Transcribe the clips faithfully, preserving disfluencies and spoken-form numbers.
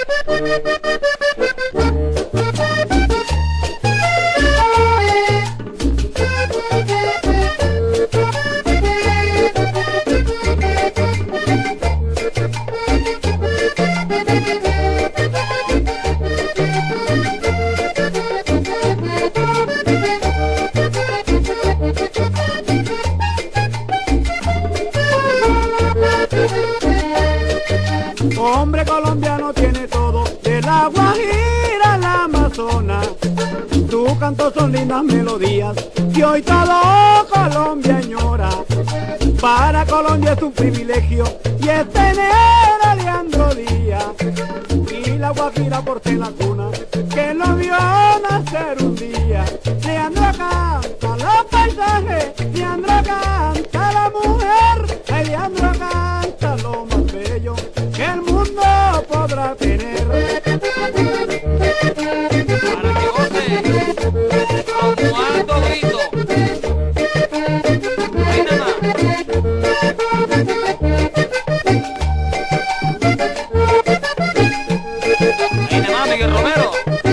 Hombre colombiano tiene todo, de la Guajira a la Amazonas. Tus cantos son lindas melodías que hoy todo Colombia añora. Para Colombia es un privilegio y es tener a Leandro Díaz. Y la Guajira porte la cuna que lo vio nacer un día. Leandro canta los paisajes, Leandro canta la mujer, ay, Leandro canta lo más bello que el mundo podrá tener. Para que goce, como alto grito. Ahí nada más. Ahí nada más, Miguel Romero.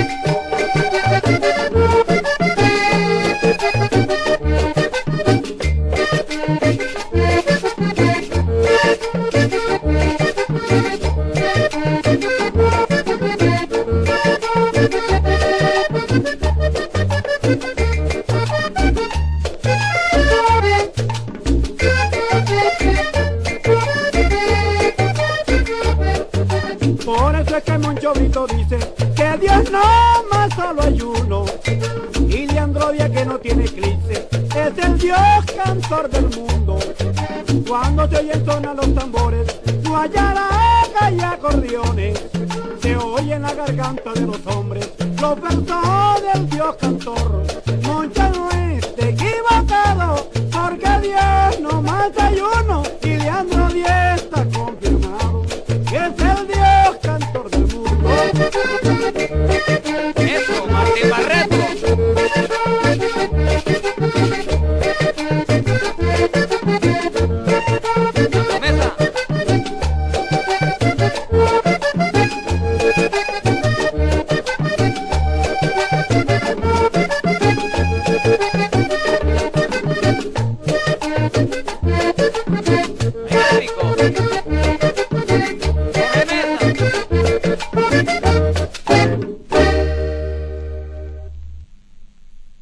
Por eso es que Moncho Brito dice que Dios no más solo hay uno. Y Leandro Díaz, que no tiene eclipse, es el Dios cantor del mundo. Cuando se oyen sonar los tambores, no hay araca y acordeones. Se oye en la garganta de los hombres los versos del Dios cantor. Moncho no está equivocado, porque Dios no más hay uno. Y Leandro Díaz está confirmado que es el Dios cantor del mundo. Eso, Martín Barreto.